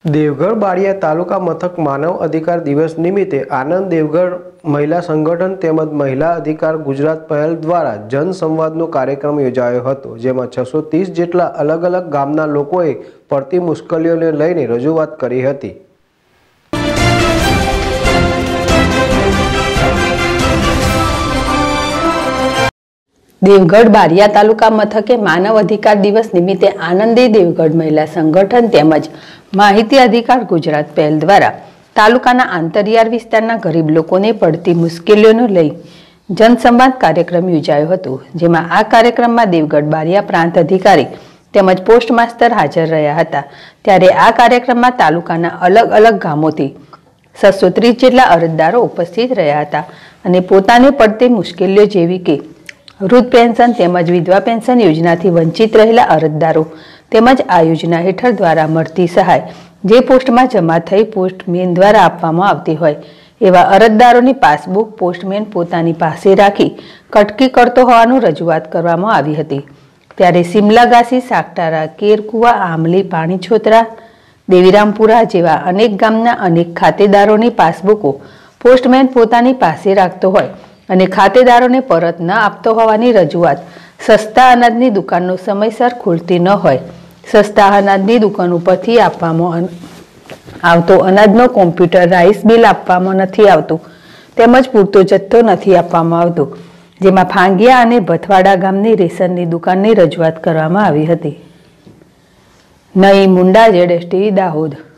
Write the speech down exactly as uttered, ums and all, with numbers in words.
દેવગઢ બારિયા તાલુકા મથક માનવ અધિકાર દિવસ નિમિત્તે આનંદ દેવગઢ મહિલા સંગઠન તેમજ મહિલા અધિકાર ગુજરાત પહેલ દ્વારા જનસંવાદનો કાર્યક્રમ યોજાયો હતો, જેમાં છસો ત્રીસ જેટલા અલગ અલગ ગામના લોકોએ પડતી મુશ્કેલીઓને લઈને રજૂઆત કરી હતી। દેવગઢ બારિયા તાલુકા મથકે માનવ અધિકાર દિવસ નિમિત્તે આનંદી દેવગઢ મહિલા સંગઠન તેમજ માહિતી અધિકાર ગુજરાત પહેલ દ્વારા તાલુકાના આંતરિયાળ વિસ્તારના ગરીબ લોકોને પડતી મુશ્કેલીઓને લઈ જનસંવાદ કાર્યક્રમ યોજાયો હતો, જેમાં આ કાર્યક્રમમાં દેવગઢ બારિયા પ્રાંત અધિકારી તેમજ પોસ્ટ માસ્ટર હાજર રહ્યા હતા। ત્યારે આ કાર્યક્રમમાં તાલુકાના અલગ અલગ ગામોથી છસો ત્રીસ જેટલા અરજદારો ઉપસ્થિત રહ્યા હતા અને પોતાને પડતી મુશ્કેલીઓ જેવી કે વૃદ્ધ પેન્શન તેમજ વિધવા પેન્શન યોજનાથી વંચિત રહેલા અરજદારો તેમજ આ યોજના હેઠળ દ્વારા મળતી સહાય જે પોસ્ટમાં જમા થઈ પોસ્ટમેન દ્વારા આપવામાં આવતી હોય એવા અરજદારોની પાસબુક પોસ્ટમેન પોતાની પાસે રાખી કટકી કરતો હોવાનું રજૂઆત કરવામાં આવી હતી। ત્યારે સિમલાગાસી, સાગટારા, કેરકુવા, આમલી, પાણીછોતરા, દેવીરામપુરા જેવા અનેક ગામના અનેક ખાતેદારોની પાસબુકો પોસ્ટમેન પોતાની પાસે રાખતો હોય અને ખાતેદારોને પરત ન આપતો હોવાની રજૂઆત, સસ્તા અનાજની દુકાનનો સમયસર ખુલતી ન હોય, સસ્તા અનાજની દુકાન ઉપરથી આપવામાં આવતો અનાજનો કોમ્પ્યુટર રાઈસ બિલ આપવામાં નથી આવતું તેમજ પૂરતો જથ્થો નથી આપવામાં આવતો, જેમાં ફાંગિયા અને ભથવાડા ગામની રેશનની દુકાનની રજૂઆત કરવામાં આવી હતી। નઈ મુંડા, જેડેશ ટીવી, દાહોદ।